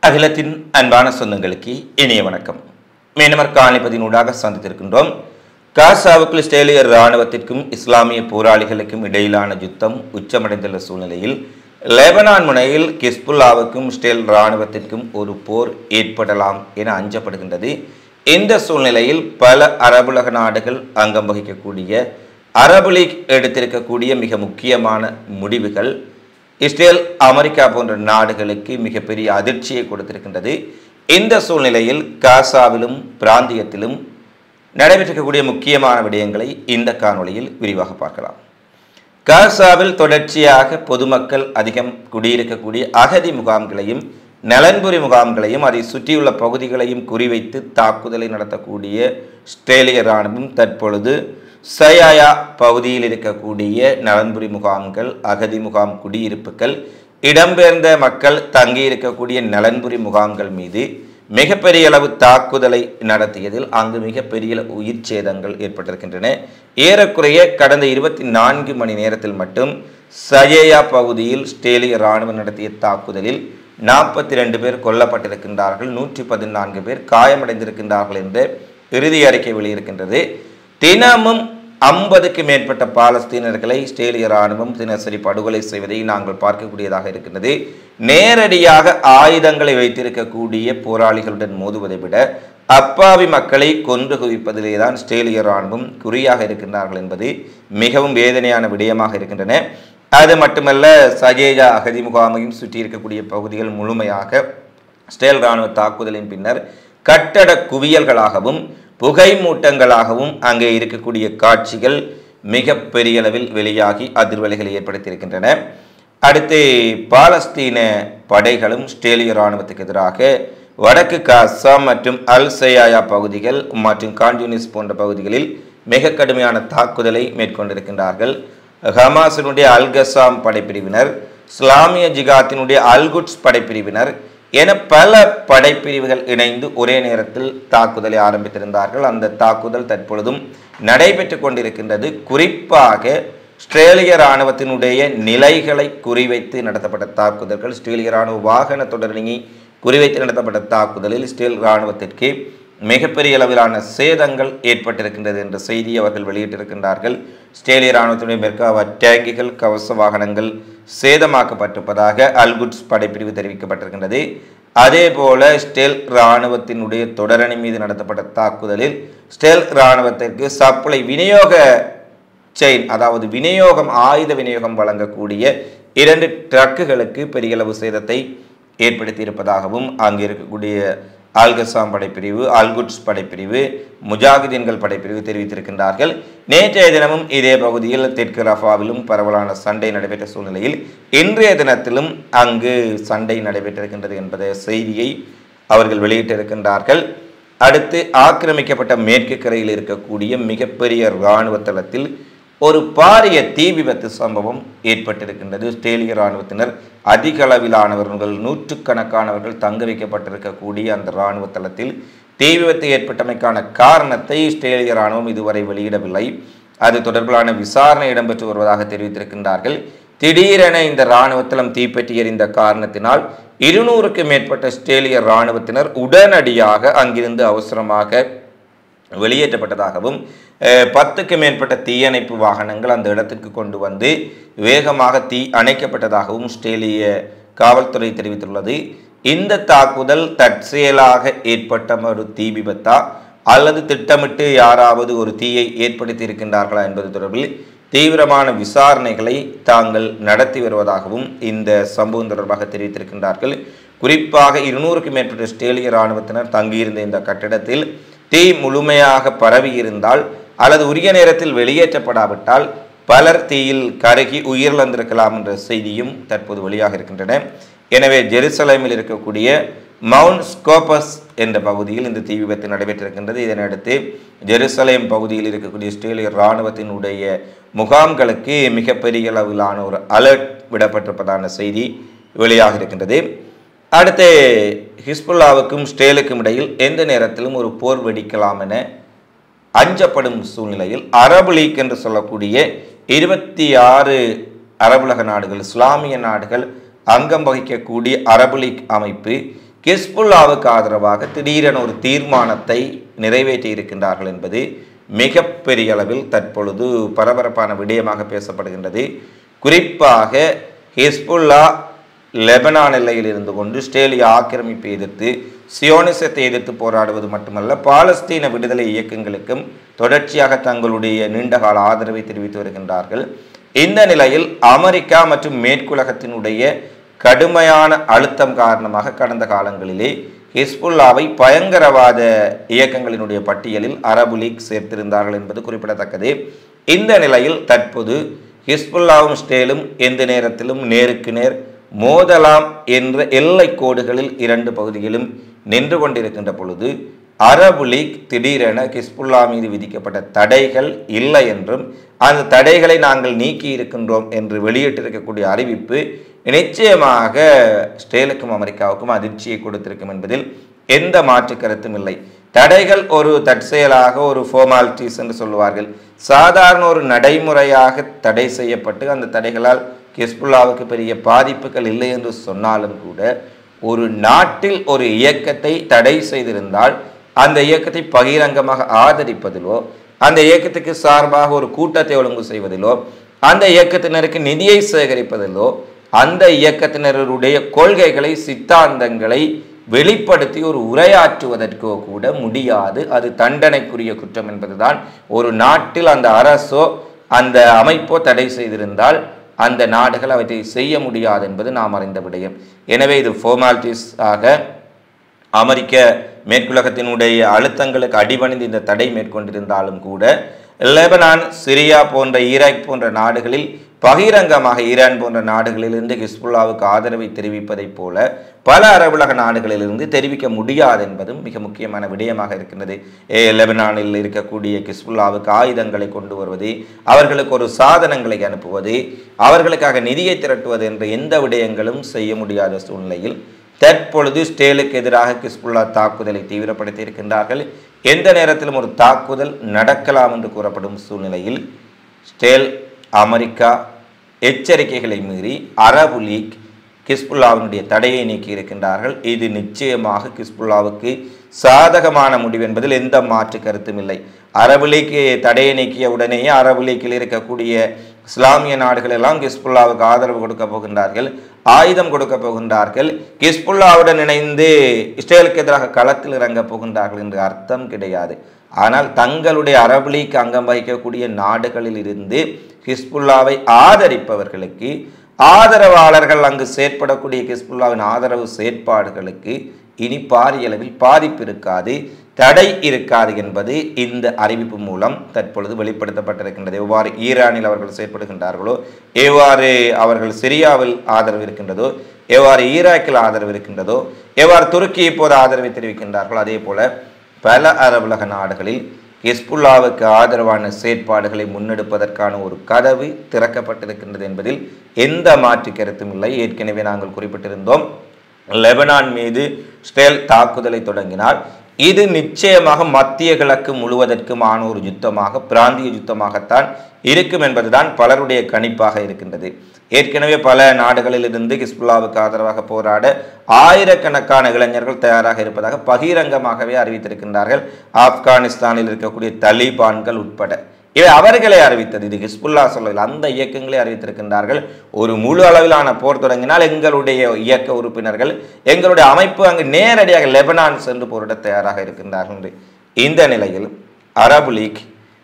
அகிலத்தின் அன்பான சொந்தங்களுக்கு இனிய வணக்கம். மீனவர் காணிப்பதினூடாக சந்தித்திருக்கின்றோம். காசாவுக்குள் இஸ்ரேலிய இராணுவத்திற்கும் இஸ்லாமிய போராளிகளுக்கும் இடையிலான யுத்தம் உச்சமடைந்துள்ள சூழ்நிலையில் லெபனான் முனையில் ஹிஸ்புல்லாவுக்கும் இஸ்ரேல் இராணுவத்திற்கும் ஒரு போர் ஏற்படலாம் என அஞ்சப்படுகின்றது. இந்த சூழ்நிலையில் பல அரபுலக நாடுகள் அங்கம் வகிக்கக்கூடிய அரபு லீக் எடுத்திருக்கக்கூடிய மிக முக்கியமான முடிவுகள் இஸ்ரேல், அமெரிக்கா போன்ற நாடுகளுக்கு மிகப்பெரிய அதிர்ச்சியை கொடுத்திருக்கின்றது. இந்த சூழ்நிலையில் காசாவிலும் பிராந்தியத்திலும் நடைபெற்றிருக்கக்கூடிய முக்கியமான விடயங்களை இந்த காணொளியில் விரிவாக பார்க்கலாம். காசாவில் தொடர்ச்சியாக பொதுமக்கள் அதிகம் குடியிருக்கக்கூடிய அகதி முகாம்களையும் நலன்புரி முகாம்களையும் அதை சுற்றியுள்ள பகுதிகளையும் குறிவைத்து தாக்குதலை நடத்தக்கூடிய இஸ்ரேலிய இராணுவம் தற்பொழுது சயாயா பகுதியில் இருக்கக்கூடிய நலன்புரி முகாம்கள், அகதி முகாம் குடியிருப்புகள், இடம்பெயர்ந்த மக்கள் தங்கியிருக்கக்கூடிய நலன்புரி முகாம்கள் மீது மிகப்பெரிய அளவு தாக்குதலை நடத்தியதில் அங்கு மிகப்பெரிய உயிர் சேதங்கள் ஏற்பட்டிருக்கின்றன. ஏறக்குறைய கடந்த 24 மணி நேரத்தில் மட்டும் சயாயா பகுதியில் இஸ்ரேலிய இராணுவம் நடத்திய தாக்குதலில் 42 பேர் கொல்லப்பட்டிருக்கின்றார்கள், 114 பேர் காயமடைந்திருக்கின்றார்கள் என்ற இறுதி அறிக்கை வெளியிருக்கின்றது. தினமும் 50க்கு மேற்பட்ட பாலஸ்தீனர்களை இஸ்ரேலிய இராணுவம் தினசரி படுகொலை செய்வதை நாங்கள் பார்க்கக்கூடியதாக இருக்கின்றது. நேரடியாக ஆயுதங்களை வைத்திருக்கக்கூடிய போராளிகளுடன் மோதுவதை விட அப்பாவி மக்களை கொன்று குவிப்பதிலே தான் இஸ்ரேலிய இராணுவம் குறியாக இருக்கின்றார்கள் என்பது மிகவும் வேதனையான விடயமாக இருக்கின்றன. அது மட்டுமல்ல, சஜேஜா அகதி முகாமையும் சுற்றி இருக்கக்கூடிய பகுதிகள் முழுமையாக இஸ்ரேல் இராணுவ தாக்குதலின் பின்னர் கட்டட குவியல்களாகவும் புகை மூட்டங்களாகவும் அங்கே இருக்கக்கூடிய காட்சிகள் மிக பெரிய அளவில் வெளியாகி அதிர்வலைகளை ஏற்படுத்தியிருக்கின்றன. அடுத்து பாலஸ்தீன படைகளும் இஸ்ரேலிய இராணுவத்துக்கு எதிராக வடக்கு காசா மற்றும் அல் சயாயா பகுதிகள் மற்றும் கான்யூனிஸ் போன்ற பகுதிகளில் மிக கடுமையான தாக்குதலை மேற்கொண்டிருக்கின்றார்கள். ஹமாஸினுடைய அல் கசாம் படைப்பிரிவினர், இஸ்லாமிய ஜிகாத்தினுடைய அல்குட்ஸ் படைப்பிரிவினர் என பல படைப்பிரிவுகள் இணைந்து ஒரே நேரத்தில் தாக்குதலை ஆரம்பித்திருந்தார்கள். அந்த தாக்குதல் தற்பொழுதும் நடைபெற்று கொண்டிருக்கின்றது. குறிப்பாக இஸ்ரேலிய இராணுவத்தினுடைய நிலைகளை குறிவைத்து நடத்தப்பட்ட தாக்குதல்கள், இஸ்ரேலிய இராணுவ வாகன தொடரணியை குறிவைத்து நடத்தப்பட்ட தாக்குதலில் இஸ்ரேல் இராணுவத்திற்கு மிகப்பெரிய அளவிலான சேதங்கள் ஏற்பட்டிருக்கின்றது என்ற செய்தியை அவர்கள் வெளியிட்டிருக்கின்றார்கள். இஸ்ரேலிய இராணுவத்தினுடைய மெர்காவா டேங்கிகள், கவச வாகனங்கள் சேதமாக்கப்பட்டிருப்பதாக அல்குட்ஸ் படைப்பிரிவு தெரிவிக்கப்பட்டிருக்கின்றது. அதே போல இஸ்ரேல் இராணுவத்தினுடைய தொடரணி மீது நடத்தப்பட்ட தாக்குதலில் இஸ்ரேல் இராணுவத்திற்கு சப்ளை விநியோக செயின், அதாவது விநியோகம், ஆயுத விநியோகம் வழங்கக்கூடிய 2 ட்ரக்குகளுக்கு பெரிய அளவு சேதத்தை ஏற்படுத்தி இருப்பதாகவும் அங்கு இருக்கக்கூடிய அல்கசாம் படைப்பிரிவு, அல்குட்ஸ் படைப்பிரிவு, முஜாகிதீன்கள் படைப்பிரிவு தெரிவித்திருக்கின்றார்கள். நேற்றைய தினமும் இதே பகுதியில் தெற்கு ரஃபாவிலும் பரவலான சண்டை நடைபெற்ற சூழ்நிலையில் இன்றைய தினத்திலும் அங்கு சண்டை நடைபெற்றிருக்கின்றது என்பதை செய்தியை அவர்கள் வெளியிட்டிருக்கின்றார்கள். அடுத்து ஆக்கிரமிக்கப்பட்ட மேற்கு கரையில் இருக்கக்கூடிய மிகப்பெரிய இராணுவ தளத்தில் ஒரு பாரிய தீ விபத்து சம்பவம் ஏற்பட்டிருக்கின்றது. இஸ்ரேலிய இராணுவத்தினர் அதிக அளவிலானவர்கள், நூற்றுக்கணக்கானவர்கள் தங்க வைக்கப்பட்டிருக்கக்கூடிய அந்த இராணுவ தளத்தில் தீ விபத்து ஏற்பட்டமைக்கான காரணத்தை இஸ்ரேலிய இராணுவம் இதுவரை வெளியிடவில்லை. அது தொடர்பிலான விசாரணை இடம்பெற்று வருவதாக தெரிவித்திருக்கின்றார்கள். திடீரென இந்த இராணுவ தளம் தீப்பற்றி எறிந்த காரணத்தினால் 200க்கு மேற்பட்ட இஸ்ரேலிய இராணுவத்தினர் உடனடியாக அங்கிருந்து அவசரமாக வெளியேற்றப்பட்டதாகவும் 10க்கு மேற்பட்ட தீயணைப்பு வாகனங்கள் அந்த இடத்திற்கு கொண்டு வந்து வேகமாக தீ அணைக்கப்பட்டதாகவும் இஸ்ரேலிய காவல்துறை தெரிவித்துள்ளது. இந்த தாக்குதல் தற்செயலாக ஏற்பட்ட ஒரு தீ விபத்தா அல்லது திட்டமிட்டு யாராவது ஒரு தீயை ஏற்படுத்தி இருக்கின்றார்களா என்பது தொடர்பில் தீவிரமான விசாரணைகளை தாங்கள் நடத்தி வருவதாகவும் இந்த சம்பவம் தொடர்பாக தெரிவித்திருக்கின்றார்கள். குறிப்பாக 200க்கு மேற்பட்ட இஸ்ரேலிய இராணுவத்தினர் தங்கியிருந்த இந்த கட்டிடத்தில் தீ முழுமையாக பரவி இருந்தால் அல்லது உரிய நேரத்தில் வெளியேற்றப்படாவிட்டால் பலர் தீயில் கருகி உயிரிழந்திருக்கலாம் என்ற செய்தியும் தற்போது வெளியாக இருக்கின்றன. எனவே ஜெருசலேமில் இருக்கக்கூடிய மவுண்ட் ஸ்கோபஸ் என்ற பகுதியில் இந்த தீ விபத்து நடைபெற்றிருக்கின்றது. இதனையடுத்து ஜெருசலேம் பகுதியில் இருக்கக்கூடிய இஸ்ரேலிய இராணுவத்தினுடைய முகாம்களுக்கு மிகப்பெரிய அளவிலான ஒரு அலர்ட் விடப்பட்டிருப்பதான செய்தி வெளியாக இருக்கின்றது. அடுத்து ஹிஸ்புல்லாவுக்கும் இஸ்ரேலுக்கும் இடையில் எந்த நேரத்திலும் ஒரு போர் வெடிக்கலாம் என அஞ்சப்படும் சூழ்நிலையில் அரபு லீக் என்று சொல்லக்கூடிய 26 அரபுலக நாடுகள், இஸ்லாமிய நாடுகள் அங்கம் வகிக்கக்கூடிய அரபு லீக் அமைப்பு ஹிஸ்புல்லாவுக்கு ஆதரவாக திடீரென ஒரு தீர்மானத்தை நிறைவேற்றி இருக்கின்றார்கள் என்பது மிகப்பெரிய அளவில் தற்பொழுது பரபரப்பான விடயமாக பேசப்படுகின்றது. குறிப்பாக ஹிஸ்புல்லா லெபனான் எல்லையில் இருந்து கொண்டு இஸ்ரேலிய ஆக்கிரமிப்பை எதிர்த்து சியோனிசத்தை எதிர்த்து போராடுவது மட்டுமல்ல, பாலஸ்தீன விடுதலை இயக்கங்களுக்கும் தொடர்ச்சியாக தங்களுடைய நீண்டகால ஆதரவை தெரிவித்து வருகின்றார்கள். இந்த நிலையில் அமெரிக்கா மற்றும் மேற்குலகத்தினுடைய கடுமையான அழுத்தம் காரணமாக கடந்த காலங்களிலே ஹிஸ்புல்லாவை பயங்கரவாத இயக்கங்களினுடைய பட்டியலில் அரபு லீக் சேர்த்திருந்தார்கள் என்பது குறிப்பிடத்தக்கது. இந்த நிலையில் தற்போது ஹிஸ்புல்லாவும் இஸ்ரேலும் எந்த நேரத்திலும் நேருக்கு நேர் மோதலாம் என்ற எல்லை கோடுகளில் இரண்டு பகுதியிலும் நின்று கொண்டிருக்கின்ற பொழுது அரபு லீக் திடீரென ஹிஸ்புல்லா மீது விதிக்கப்பட்ட தடைகள் இல்லை என்றும் அந்த தடைகளை நாங்கள் நீக்கி இருக்கின்றோம் என்று வெளியிட்டிருக்கக்கூடிய அறிவிப்பு நிச்சயமாக இஸ்ரேலுக்கும் அமெரிக்காவுக்கும் அதிர்ச்சியை கொடுத்திருக்கும் என்பதில் எந்த மாற்று கருத்தும் இல்லை. தடைகள் ஒரு தற்செயலாக ஒரு ஃபார்மாலிட்டிஸ் என்று சொல்லுவார்கள். சாதாரண ஒரு நடைமுறையாக தடை செய்யப்பட்டு அந்த தடைகளால் ஹிஸ்புல்லாவுக்கு பெரிய பாதிப்புகள் இல்லை என்று சொன்னாலும் கூட ஒரு நாட்டில் ஒரு இயக்கத்தை தடை செய்திருந்தால் அந்த இயக்கத்தை பகிரங்கமாக ஆதரிப்பதிலோ, அந்த இயக்கத்துக்கு சார்பாக ஒரு கூட்டத்தை ஒழுங்கு செய்வதிலோ, அந்த இயக்கத்தினருக்கு நிதியை சேகரிப்பதிலோ, அந்த இயக்கத்தினருடைய கொள்கைகளை சித்தாந்தங்களை வெளிப்படுத்தி ஒரு உரையாற்றுவதற்கோ கூட முடியாது. அது தண்டனைக்குரிய குற்றம் என்பதுதான். ஒரு நாட்டில் அந்த அரசோ அந்த அமைப்போ தடை செய்திருந்தால் அந்த நாடுகள் அவற்றை செய்ய முடியாது என்பது நாம் அறிந்த விடயம். எனவே இது ஃபார்மாலிட்டிஸ் ஆக அமெரிக்க மேற்குலகத்தினுடைய அழுத்தங்களுக்கு அடிபணிந்து இந்த தடை மேற்கொண்டிருந்தாலும் கூட லெபனான், சிரியா போன்ற ஈராக் போன்ற நாடுகளில் பகிரங்கமாக ஈரான் போன்ற நாடுகளிலிருந்து ஹிஸ்புல்லாவுக்கு ஆதரவை தெரிவிப்பதைப் போல பல அரபுலக நாடுகளிலிருந்து தெரிவிக்க முடியாது என்பதும் மிக முக்கியமான விடயமாக இருக்கின்றது. லெபனானில் இருக்கக்கூடிய ஹிஸ்புல்லாவுக்கு ஆயுதங்களை கொண்டு வருவது, அவர்களுக்கு ஒரு சாதனங்களை அனுப்புவது, அவர்களுக்காக நிதியை திரட்டுவது என்ற எந்த விடயங்களும் செய்ய முடியாத சூழ்நிலையில் தற்பொழுது இஸ்ரேலுக்கு எதிராக ஹிஸ்புல்லா தாக்குதலை தீவிரப்படுத்தி இருக்கின்றார்கள். எந்த நேரத்திலும் ஒரு தாக்குதல் நடக்கலாம் என்று கூறப்படும் சூழ்நிலையில் இஸ்ரேல், அமெரிக்கா எச்சரிக்கைகளை மீறி அரபு லீக் ஹிஸ்புல்லாவினுடைய தடையை நீக்கி இருக்கின்றார்கள். இது நிச்சயமாக ஹிஸ்புல்லாவுக்கு சாதகமான முடிவு என்பதில் எந்த மாற்று கருத்தும் இல்லை. அரபு லீக் தடையை நீக்கிய உடனேயே அரபு லீக்கில் இருக்கக்கூடிய இஸ்லாமிய நாடுகள் எல்லாம் ஹிஸ்புல்லாவுக்கு ஆதரவு கொடுக்க போகின்றார்கள், ஆயுதம் கொடுக்க போகின்றார்கள், ஹிஸ்புல்லாவுடன் இணைந்து இஸ்ரேலுக்கு எதிராக களத்தில் இறங்க போகின்றார்கள் என்று அர்த்தம் கிடையாது. ஆனால் தங்களுடைய அரபு லீக் அங்கம் வகிக்கக்கூடிய நாடுகளில் இருந்து ஹிஸ்புல்லாவை ஆதரிப்பவர்களுக்கு, ஆதரவாளர்கள் அங்கு செயற்படக்கூடிய ஹிஸ்புல்லாவின் ஆதரவு செயற்பாடுகளுக்கு இனி பாரிய அளவில் பாதிப்பு இருக்காது, தடை இருக்காது என்பது இந்த அறிவிப்பு மூலம் தற்பொழுது வெளிப்படுத்தப்பட்டிருக்கின்றது. எவ்வாறு ஈரானில் அவர்கள் செயற்படுகின்றார்களோ, எவ்வாறு அவர்கள் சிரியாவில் ஆதரவு இருக்கின்றதோ, எவ்வாறு ஈராக்கில் ஆதரவு இருக்கின்றதோ, எவ்வாறு துருக்கி இப்போது ஆதரவை தெரிவிக்கின்றார்களோ, அதே போல பல அரபுலக நாடுகளில் ஹிஸ்புல்லாவுக்கு ஆதரவான செயற்பாடுகளை முன்னெடுப்பதற்கான ஒரு கதவு திறக்கப்பட்டிருக்கின்றது என்பதில் எந்த மாற்று கருத்தும் இல்லை. ஏற்கனவே நாங்கள் குறிப்பிட்டிருந்தோம், லெபனான் மீது இஸ்ரேல் தாக்குதலை தொடங்கினால் இது நிச்சயமாக மத்திய கிழக்கு முழுவதற்குமான ஒரு யுத்தமாக, பிராந்திய யுத்தமாகத்தான் இருக்கும் என்பதுதான் பலருடைய கணிப்பாக இருக்கின்றது. ஏற்கனவே பல நாடுகளில் இருந்து ஹிஸ்புல்லாவுக்கு ஆதரவாக போராட ஆயிரக்கணக்கான இளைஞர்கள் தயாராக இருப்பதாக பகிரங்கமாகவே அறிவித்திருக்கின்றார்கள். ஆப்கானிஸ்தானில் இருக்கக்கூடிய தலிபான்கள் உட்பட இவை அவர்களை அறிவித்தது, இது ஹிஸ்புல்லா சொல்லவில்லை, அந்த இயக்கங்களே அறிவித்திருக்கின்றார்கள். ஒரு முழு அளவிலான போர் தொடங்கினால் எங்களுடைய இயக்க உறுப்பினர்கள், எங்களுடைய அமைப்பு அங்கு நேரடியாக லெபனான் சென்று போரிட தயாராக இருக்கின்றார்கள் என்று. இந்த நிலையில் அரபு லீக்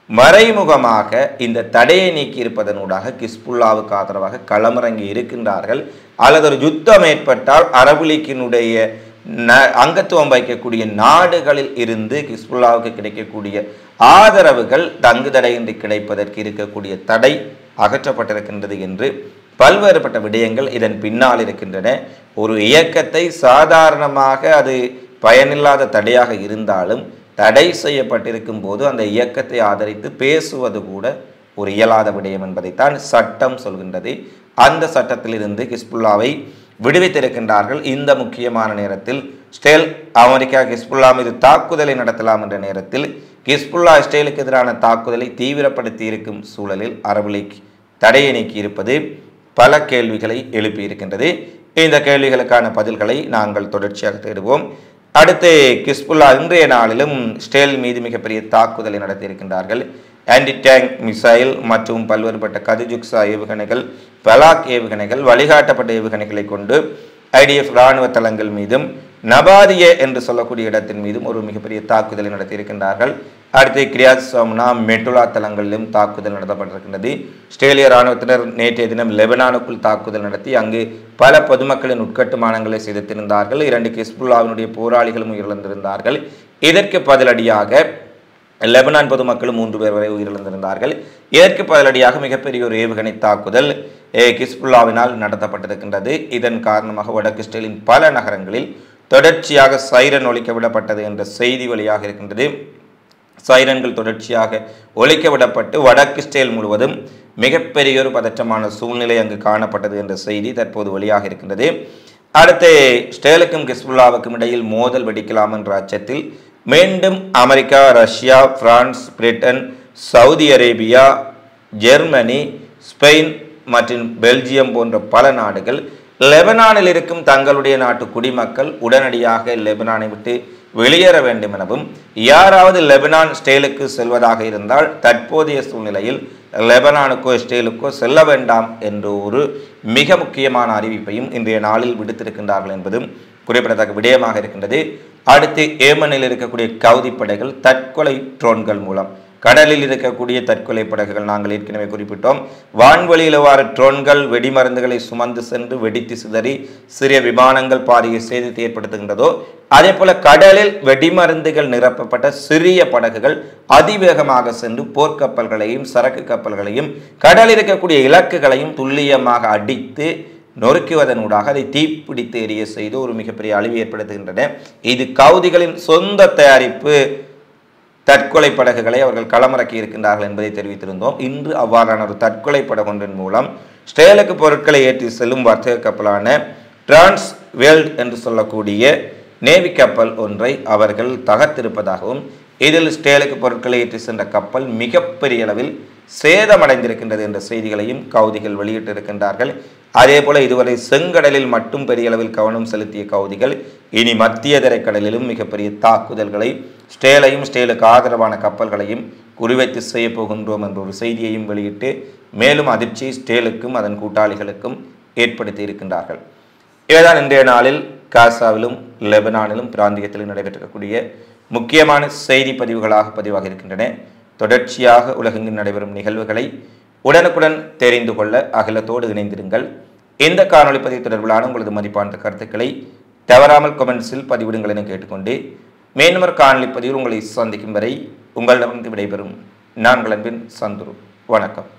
மறைமுகமாக இந்த தடையை நீக்கி இருப்பதனூடாக ஹிஸ்புல்லாவுக்கு ஆதரவாக களமிறங்கி இருக்கின்றார்கள். அல்லது ஒரு யுத்தம் ஏற்பட்டால் அரபு லீக்கினுடைய அங்கத்துவம் வைக்கக்கூடிய நாடுகளில் இருந்து ஹிஸ்புல்லாவுக்கு கிடைக்கக்கூடிய ஆதரவுகள் தங்கு தடையின்றி கிடைப்பதற்கு இருக்கக்கூடிய தடை அகற்றப்பட்டிருக்கின்றது என்று பல்வேறுபட்ட விடயங்கள் இதன் பின்னால் இருக்கின்றன. ஒரு இயக்கத்தை சாதாரணமாக அது பயனில்லாத தடையாக இருந்தாலும் தடை செய்யப்பட்டிருக்கும் போது அந்த இயக்கத்தை ஆதரித்து பேசுவது கூட ஒரு இயலாத விடயம் என்பதைத்தான் சட்டம் சொல்கின்றது. அந்த சட்டத்திலிருந்து ஹிஸ்புல்லாவை விடுவித்திருக்கின்றார்கள். இந்த முக்கியமான நேரத்தில் இஸ்ரேல், அமெரிக்கா ஹிஸ்புல்லா மீது தாக்குதலை நடத்தலாம் என்ற நேரத்தில் ஹிஸ்புல்லா இஸ்ரேலுக்கு எதிரான தாக்குதலை தீவிரப்படுத்தி இருக்கும் சூழலில் அரபு லீக் தடையை நீக்கி இருப்பது பல கேள்விகளை எழுப்பியிருக்கின்றது. இந்த கேள்விகளுக்கான பதில்களை நாங்கள் தொடர்ச்சியாக தேடுவோம். அடுத்து ஹிஸ்புல்லா இன்றைய நாளிலும் இஸ்ரேல் மீது மிகப்பெரிய தாக்குதலை நடத்தியிருக்கின்றார்கள். ஆன்டி டேங்க் மிசைல் மற்றும் பல்வேறுபட்ட கதிஜுக்ஸா ஏவுகணைகள், பலாக் ஏவுகணைகள், வழிகாட்டப்பட்ட ஏவுகணைகளை கொண்டு IDF இராணுவ தளங்கள் மீதும் நபாதியே என்று சொல்லக்கூடிய இடத்தின் மீதும் ஒரு மிகப்பெரிய தாக்குதலை நடத்தியிருக்கின்றார்கள். அடுத்து கிரியாத் சோம்னா, மெட்டுலா தளங்களிலும் தாக்குதல் நடத்தப்பட்டிருக்கின்றது. இஸ்ரேலிய இராணுவத்தினர் நேற்றைய தினம் லெபனானுக்குள் தாக்குதல் நடத்தி அங்கு பல பொதுமக்களின் உட்கட்டுமானங்களை சிதைத்திருந்தார்கள். 2 ஹிஸ்புல்லாவினுடைய போராளிகளும் உயிரிழந்திருந்தார்கள். இதற்கு பதிலடியாக லெபனான் பொதுமக்களும் 3 பேர் வரை உயிரிழந்திருந்தார்கள். இதற்கு பதிலடியாக மிகப்பெரிய ஒரு ஏவுகணை தாக்குதல் ஹிஸ்புல்லாவினால் நடத்தப்பட்டிருக்கின்றது. இதன் காரணமாக வடக்கு இஸ்ரேலின் பல நகரங்களில் தொடர்ச்சியாக சைரன் ஒலிக்க விடப்பட்டது என்ற செய்தி வழியாக இருக்கின்றது. சைரன்கள் தொடர்ச்சியாக ஒலிக்க விடப்பட்டு வடக்கு இஸ்ரேல் முழுவதும் மிகப்பெரிய ஒரு பதற்றமான சூழ்நிலை அங்கு காணப்பட்டது என்ற செய்தி தற்போது வெளியாக இருக்கின்றது. அடுத்து இஸ்ரேலுக்கும் ஹிஸ்புல்லாவுக்கும் இடையில் மோதல் வெடிக்கலாம் என்ற அச்சத்தில் மீண்டும் America, Russia, France, Britain, Saudi Arabia, Germany, Spain மற்றும் பெல்ஜியம் போன்ற பல நாடுகள் லெபனானில் இருக்கும் தங்களுடைய நாட்டு குடிமக்கள் உடனடியாக லெபனானை விட்டு வெளியேற வேண்டும் எனவும், யாராவது லெபனான் இஸ்ரேலுக்கு செல்வதாக இருந்தால் தற்போதைய சூழ்நிலையில் லெபனானுக்கோ இஸ்ரேலுக்கோ செல்ல வேண்டாம் என்ற ஒரு மிக முக்கியமான அறிவிப்பையும் இன்றைய நாளில் விடுத்திருக்கின்றார்கள் என்பதும் குறிப்பிடத்தக்க விடயமாக இருக்கின்றது. அடுத்து ஏமனில் இருக்கக்கூடிய கவுதி படைகள் தற்கொலை ட்ரோன்கள் மூலம், கடலில் இருக்கக்கூடிய தற்கொலை படகுகள் நாங்கள் ஏற்கனவே குறிப்பிட்டோம், வான்வெளியில் வார ட்ரோன்கள் வெடிமருந்துகளை சுமந்து சென்று வெடித்து சிதறி சிறிய விமானங்கள் பாரிய சேதத்தை ஏற்படுத்துகின்றதோ, அதே போல கடலில் வெடிமருந்துகள் நிரப்பப்பட்ட சிறிய படகுகள் அதிவேகமாக சென்று போர்க்கப்பல்களையும் சரக்கு கப்பல்களையும் கடலில் இருக்கக்கூடிய இலக்குகளையும் துல்லியமாக அடித்து நொறுக்குவதனூடாக அதை தீப்பிடித்து எரிய செய்து ஒரு மிகப்பெரிய அழிவு ஏற்படுத்துகின்றன. இது கவுதிகளின் சொந்த தயாரிப்பு தற்கொலை படகுகளை அவர்கள் களமிறக்கி இருக்கின்றார்கள் என்பதை தெரிவித்திருந்தோம். இன்று அவ்வாறான ஒரு தற்கொலை படகொன்றின் மூலம் இஸ்ரேலுக்கு பொருட்களை ஏற்றி செல்லும் வர்த்தக கப்பலான டிரான்ஸ் வேர்ல்ட் என்று சொல்லக்கூடிய நேவி கப்பல் ஒன்றை அவர்கள் தகர்த்திருப்பதாகவும், இதில் இஸ்ரேலுக்கு பொருட்களை ஏற்றி சென்ற கப்பல் மிகப்பெரிய அளவில் சேதமடைந்திருக்கின்றது என்ற செய்திகளையும் கவுதிகள் வெளியிட்டிருக்கின்றார்கள். அதே போல இதுவரை செங்கடலில் மட்டும் பெரிய அளவில் கவனம் செலுத்திய கவுதிகள் இனி மத்திய தரைக்கடலிலும் மிகப்பெரிய தாக்குதல்களை இஸ்ரேலையும் இஸ்ரேலுக்கு ஆதரவான கப்பல்களையும் குறிவைத்து செய்ய போகின்றோம் என்ற ஒரு செய்தியையும் வெளியிட்டு மேலும் அதிர்ச்சி இஸ்ரேலுக்கும் அதன் கூட்டாளிகளுக்கும் ஏற்படுத்தி இருக்கின்றார்கள். இவைதான் இன்றைய நாளில் காசாவிலும் லெபனானிலும் பிராந்தியத்திலும் நடைபெற்றக்கூடிய முக்கியமான செய்தி பதிவுகளாக பதிவாக இருக்கின்றன. தொடர்ச்சியாக உலகெங்கில் நடைபெறும் நிகழ்வுகளை உடனுக்குடன் தெரிந்து கொள்ள அகிலத்தோடு இணைந்திருங்கள். இந்த காணொலி பதிவு தொடர்பிலான உங்களது மதிப்பான கருத்துக்களை தவறாமல் கமெண்ட்ஸில் பதிவிடுங்கள் என கேட்டுக்கொண்டு மேலும் காணொலி பதிவில் உங்களை சந்திக்கும் வரை உங்களிடமிருந்து விடைபெறும் நான் அன்பின் சந்துரு. வணக்கம்.